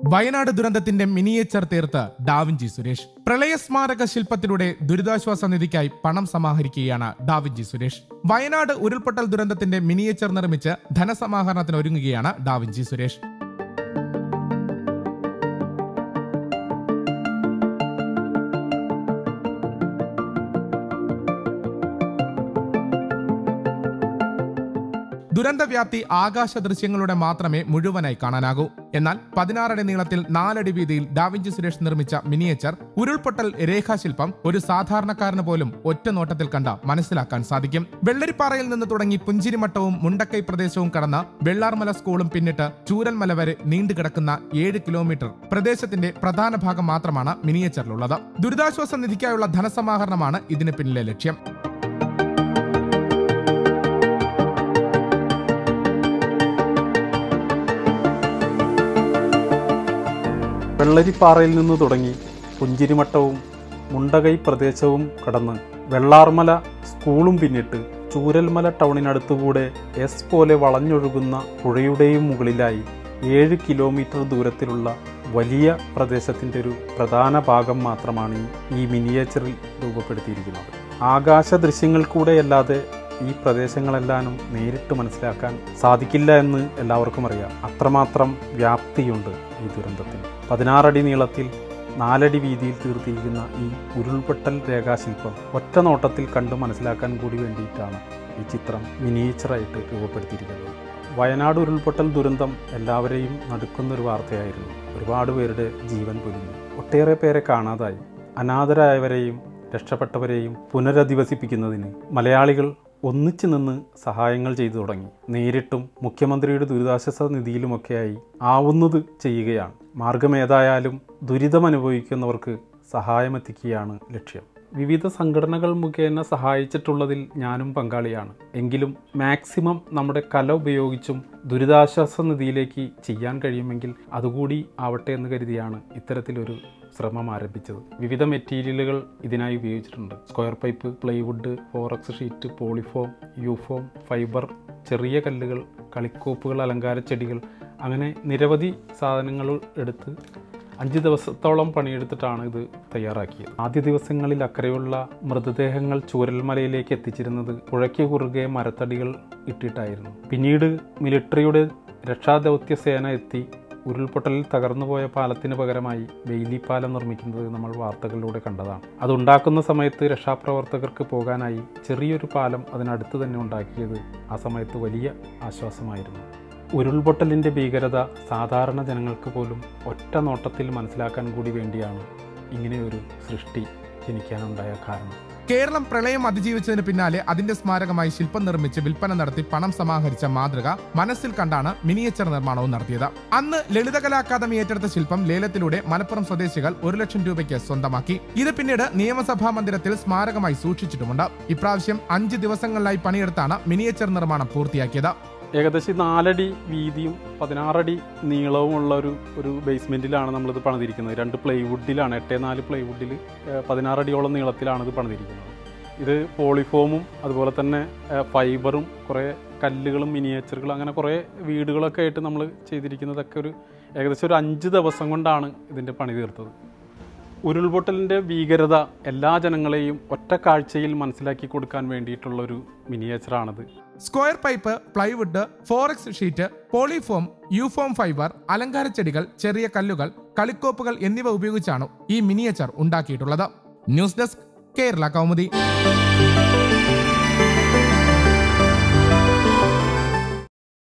വയനാട് ദുരന്തത്തിന്റെ മിനിയേച്ചർ തീർത്ത് ഡാവിഞ്ചി സുരേഷ്. പ്രളയ സ്മാരക ശില്പത്തിലൂടെ ദുരിതാശ്വാസ നിധിക്കായി പണം സമാഹരിക്കുകയാണ് ഡാവിഞ്ചി സുരേഷ്. വയനാട് ഉരുൾപൊട്ടൽ ദുരന്തത്തിന്റെ മിനിയേച്ചർ നിർമ്മിച്ച് ധനസമാഹരണത്തിന് ഒരുങ്ങുകയാണ് ഡാവിഞ്ചി സുരേഷ്. ദുരന്തവ്യാപ്തി ആകാശ ദൃശ്യങ്ങളുടെ മാത്രമേ മുഴുവനായി കാണാനാകൂ. എന്നാൽ 16 അടി നീളത്തിൽ 4 അടി വീതിയിൽ ഡാവിഞ്ചി സുരേഷ് നിർമ്മിച്ച മിനിയേച്ചർ ഉരുൾപൊട്ടൽ രേഖാശില്പം ഒരു സാധാരണക്കാരന് പോലും ഒറ്റ നോട്ടത്തിൽ കണ്ട മനസ്സിലാക്കാൻ സാധിക്കും. വെള്ളരിപ്പാറയിൽ നിന്ന് തുടങ്ങി പുഞ്ചിരിമട്ടവും മുണ്ടക്കൈ പ്രദേശവും കടന്ന് വെള്ളാർമല സ്കൂളും പിന്നിട്ട് ചൂരൽമല വരെ നീണ്ടുകിടക്കുന്ന 7 കിലോമീറ്റർ പ്രദേശത്തിന്റെ പ്രധാന ഭാഗം മാത്രമാണ് മിനിയേച്ചറിലുള്ളത്. ദുരിതാശ്വാസ നിധിക്കായുള്ള ധനസമാഹരണമാണ് ഇതിന് പിന്നിലെ ലക്ഷ്യം. വെള്ളരിപ്പാറയിൽ നിന്ന് തുടങ്ങി പുഞ്ചിരിമട്ടവും മുണ്ടകൈ പ്രദേശവും കടന്ന് വെള്ളാർമല സ്കൂളും പിന്നിട്ട് ചൂരൽമല ടൗണിനടുത്തുകൂടെ എസ് പോലെ വളഞ്ഞൊഴുകുന്ന പുഴയുടെയും മുകളിലായി 7 കിലോമീറ്റർ ദൂരത്തിലുള്ള വലിയ പ്രദേശത്തിൻ്റെ ഒരു പ്രധാന ഭാഗം മാത്രമാണ് ഈ മിനിയേച്ചറിൽ രൂപപ്പെടുത്തിയിരിക്കുന്നത്. ആകാശ ദൃശ്യങ്ങൾ കൂടെയല്ലാതെ ഈ പ്രദേശങ്ങളെല്ലാം നേരിട്ട് മനസ്സിലാക്കാൻ സാധിക്കില്ല എന്ന് എല്ലാവർക്കും അറിയാം. അത്രമാത്രം വ്യാപ്തിയുണ്ട് ഈ ദുരന്തത്തിന്. 16 അടി നീളത്തിൽ 4 അടി വീതിയിൽ തീർത്തിരിക്കുന്ന ഈ ഉരുൾപൊട്ടൽ രേഖാശില്പം ഒറ്റ നോട്ടത്തിൽ കണ്ട് മനസ്സിലാക്കാൻ കൂടി വേണ്ടിയിട്ടാണ് ഈ ചിത്രം മിനിയേച്ചറായിട്ട് രൂപപ്പെടുത്തിയിരിക്കുന്നത്. വയനാട് ഉരുൾപൊട്ടൽ ദുരന്തം എല്ലാവരെയും നടുക്കുന്നൊരു വാർത്തയായിരുന്നു. ഒരുപാട് പേരുടെ ജീവൻ പൊലിഞ്ഞു, ഒട്ടേറെ പേരെ കാണാതായി. അനാഥരായവരെയും രക്ഷപ്പെട്ടവരെയും പുനരധിവസിപ്പിക്കുന്നതിന് മലയാളികൾ ഒന്നിച്ചു നിന്ന് സഹായങ്ങൾ ചെയ്തു തുടങ്ങി. നേരിട്ടും മുഖ്യമന്ത്രിയുടെ ദുരിതാശ്വാസ നിധിയിലുമൊക്കെയായി ആവുന്നത് ചെയ്യുകയാണ്. മാർഗമേതായാലും ദുരിതമനുഭവിക്കുന്നവർക്ക് സഹായമെത്തിക്കുകയാണ് ലക്ഷ്യം. വിവിധ സംഘടനകൾ മുഖേന സഹായിച്ചിട്ടുള്ളതിൽ ഞാനും പങ്കാളിയാണ്. എങ്കിലും മാക്സിമം നമ്മുടെ കല ഉപയോഗിച്ചും ദുരിതാശ്വാസ നിധിയിലേക്ക് ചെയ്യാൻ കഴിയുമെങ്കിൽ അതുകൂടി ആവട്ടെ എന്ന് കരുതിയാണ് ഇത്തരത്തിലൊരു ശ്രമം ആരംഭിച്ചത്. വിവിധ മെറ്റീരിയലുകൾ ഇതിനായി ഉപയോഗിച്ചിട്ടുണ്ട്. Square pipe, plywood, forex sheet, polyfoam, U foam, fibre, ചെറിയ കല്ലുകൾ, കളിക്കോപ്പുകൾ, അലങ്കാര ചെടികൾ, അങ്ങനെ നിരവധി സാധനങ്ങൾ എടുത്ത് 5 ദിവസത്തോളം പണിയെടുത്തിട്ടാണ് ഇത് തയ്യാറാക്കിയത്. ആദ്യ ദിവസങ്ങളിൽ അക്കരെയുള്ള മൃതദേഹങ്ങൾ ചൂരൽമലയിലേക്ക് എത്തിച്ചിരുന്നത് പുഴയ്ക്ക് കുറുകെ മരത്തടികൾ ഇട്ടിട്ടായിരുന്നു. പിന്നീട് മിലിട്ടറിയുടെ രക്ഷാദൗത്യ സേന എത്തി ഉരുൾപൊട്ടലിൽ തകർന്നുപോയ പാലത്തിന് പകരമായി ബെയിലി പാലം നിർമ്മിക്കുന്നത് നമ്മൾ വാർത്തകളിലൂടെ കണ്ടതാണ്. അതുണ്ടാക്കുന്ന സമയത്ത് രക്ഷാപ്രവർത്തകർക്ക് പോകാനായി ചെറിയൊരു പാലം അതിനടുത്ത് തന്നെ ഉണ്ടാക്കിയത് ആ സമയത്ത് വലിയ ആശ്വാസമായിരുന്നു. ഉരുൾപൊട്ടലിൻ്റെ ഭീകരത സാധാരണ ജനങ്ങൾക്ക് പോലും ഒറ്റ നോട്ടത്തിൽ മനസ്സിലാക്കാൻ കൂടി വേണ്ടിയാണ് ഇങ്ങനെയൊരു സൃഷ്ടി ജനിക്കാനുണ്ടായ കാരണം. കേരളം പ്രളയം അതിജീവിച്ചതിന് പിന്നാലെ അതിന്റെ സ്മാരകമായി ശില്പം നിർമ്മിച്ച് വിൽപ്പന നടത്തി പണം സമാഹരിച്ച മാതൃക മനസ്സിൽ കണ്ടാണ് മിനിയേച്ചർ നിർമ്മാണവും നടത്തിയത്. അന്ന് ലളിതകലാ അക്കാദമി ഏറ്റെടുത്ത ശില്പം ലേലത്തിലൂടെ മലപ്പുറം സ്വദേശികൾ 1 ലക്ഷം രൂപയ്ക്ക് സ്വന്തമാക്കി. ഇത് പിന്നീട് നിയമസഭാ മന്ദിരത്തിൽ സ്മാരകമായി സൂക്ഷിച്ചിട്ടുമുണ്ട്. ഇപ്രാവശ്യം 5 ദിവസങ്ങളിലായി പണിയെടുത്താണ് മിനിയേച്ചർ നിർമ്മാണം പൂർത്തിയാക്കിയത്. ഏകദേശം 4 അടി വീതിയും 16 അടി നീളവുമുള്ള ഒരു ബേസ്മെൻറ്റിലാണ് നമ്മളിത് പണിതിരിക്കുന്നത്. 2 പ്ലൈവുഡിലാണ്, 8x4 പ്ലൈവുഡിൽ 16 അടിയോളം നീളത്തിലാണ് ഇത് പണിതിരിക്കുന്നത്. ഇത് പോളിഫോമും അതുപോലെ തന്നെ ഫൈബറും കുറേ കല്ലുകളും മിനിയേച്ചറുകളും അങ്ങനെ കുറേ വീടുകളൊക്കെ ആയിട്ട് നമ്മൾ ചെയ്തിരിക്കുന്നതൊക്കെ ഏകദേശം ഒരു 5 ദിവസം കൊണ്ടാണ് ഇതിൻ്റെ പണി തീർത്തത്. ഉരുൾപൊട്ടലിൻ്റെ ഭീകരത എല്ലാ ജനങ്ങളെയും ഒറ്റ കാഴ്ചയിൽ മനസ്സിലാക്കി കൊടുക്കാൻ വേണ്ടിയിട്ടുള്ളൊരു മിനിയേച്ചറാണിത്. Square pipe, plywood, forex sheet, polyfoam, U foam fibre, അലങ്കാര ചെടികൾ, ചെറിയ കല്ലുകൾ, കളിക്കോപ്പുകൾ എന്നിവ ഉപയോഗിച്ചാണ് ഈ മിനിയേച്ചർ ഉണ്ടാക്കിയിട്ടുള്ളത്. News desk, Kerala Kaumudi.